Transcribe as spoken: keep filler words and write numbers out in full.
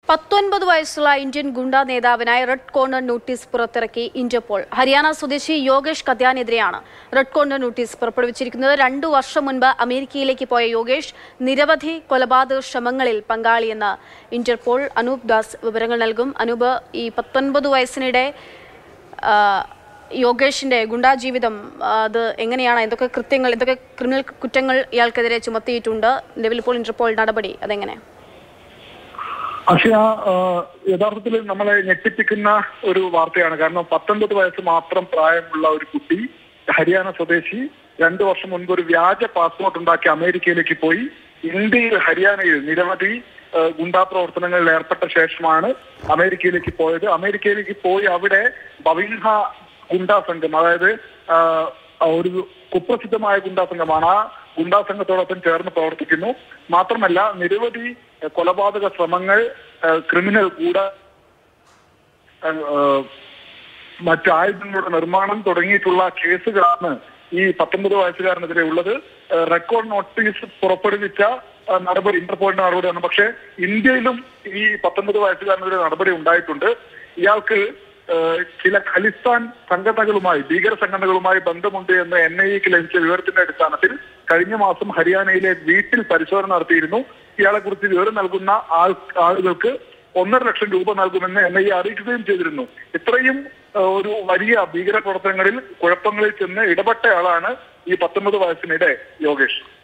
പത്തൊൻപത് വയസ്സുള്ള ഇന്ത്യൻ ഗുണ്ടാ നേതാവിനായി റെഡ് കോർണർ നോട്ടീസ് പുറത്തിറക്കി ഇന്റർപോൾ. ഹരിയാന സ്വദേശി യോഗേഷ് കദ്യാനെതിരെയാണ് റെഡ് കോർണർ നോട്ടീസ് പുറപ്പെടുവിച്ചിരിക്കുന്നത്. രണ്ടു വർഷം മുൻപ് അമേരിക്കയിലേക്ക് പോയ യോഗേഷ് നിരവധി കൊലപാതക ശ്രമങ്ങളിൽ പങ്കാളിയെന്ന് ഇന്റർപോൾ. അനൂപ് ദാസ് വിവരങ്ങൾ നൽകും. അനൂപ്, ഈ പത്തൊൻപത് വയസ്സിനിടെ യോഗേഷിന്റെ ഗുണ്ടാ ജീവിതം അത് എങ്ങനെയാണ്? എന്തൊക്കെ കൃത്യങ്ങൾ, എന്തൊക്കെ ക്രിമിനൽ കുറ്റങ്ങൾ ഇയാൾക്കെതിരെ ചുമത്തിയിട്ടുണ്ട്? നിലവിൽ ഇപ്പോൾ ഇന്റർപോൾ നടപടി അതെങ്ങനെ? പക്ഷേ ആ യഥാർത്ഥത്തിൽ നമ്മളെ ഞെട്ടിപ്പിക്കുന്ന ഒരു വാർത്തയാണ്. കാരണം പത്തൊൻപത് വയസ്സ് മാത്രം പ്രായമുള്ള ഒരു കുട്ടി, ഹരിയാന സ്വദേശി, രണ്ടു വർഷം മുൻപ് ഒരു വ്യാജ പാസ്പോർട്ട് ഉണ്ടാക്കി അമേരിക്കയിലേക്ക് പോയി. ഇന്ത്യയിൽ ഹരിയാനയിൽ നിരവധി ഗുണ്ടാ പ്രവർത്തനങ്ങളിൽ ഏർപ്പെട്ട ശേഷമാണ് അമേരിക്കയിലേക്ക് പോയത്. അമേരിക്കയിലേക്ക് പോയി അവിടെ ബവിൻഹ ഗുണ്ടാ സംഘം, അതായത് ഒരു കുപ്രസിദ്ധമായ ഗുണ്ടാ സംഘമാണ്, ആ ഗുണ്ടാ സംഘത്തോടൊപ്പം ചേർന്ന് പ്രവർത്തിക്കുന്നു. മാത്രമല്ല നിരവധി കൊലപാതക ശ്രമങ്ങൾ, ക്രിമിനൽ ഗൂഢ മറ്റ് ആയുധങ്ങളുടെ നിർമ്മാണം തുടങ്ങിയിട്ടുള്ള കേസുകളാണ് ഈ പത്തൊമ്പത് വയസ്സുകാരനെതിരെ ഉള്ളത്. റെക്കോർഡ് നോട്ടീസ് പുറപ്പെടുവിച്ച നടപടി ഇന്റർപോളിന്റെ നടപടിയാണ്. പക്ഷേ ഇന്ത്യയിലും ഈ പത്തൊമ്പത് വയസ്സുകാരനെതിരെ നടപടി ഉണ്ടായിട്ടുണ്ട്. ഇയാൾക്ക് ചില ഖലിസ്ഥാൻ സംഘടനകളുമായി, ഭീകര സംഘടനകളുമായി ബന്ധമുണ്ട് എന്ന് എൻ ഐ എക്ക് ലഭിച്ച വിവരത്തിന്റെ അടിസ്ഥാനത്തിൽ കഴിഞ്ഞ മാസം ഹരിയാനയിലെ വീട്ടിൽ പരിശോധന നടത്തിയിരുന്നു. ഇയാളെ കുറിച്ച് വിവരം നൽകുന്ന ആൾ ആളുകൾക്ക് ഒന്നര ലക്ഷം രൂപ നൽകുമെന്ന് എൻ ഐ എ അറിയിക്കുകയും ചെയ്തിരുന്നു. ഇത്രയും ഒരു വലിയ ഭീകര പ്രവർത്തനങ്ങളിൽ, കുഴപ്പങ്ങളിൽ ചെന്ന് ഇടപെട്ടയാളാണ് ഈ പത്തൊമ്പത് വയസ്സിനിടെ യോഗേഷ്.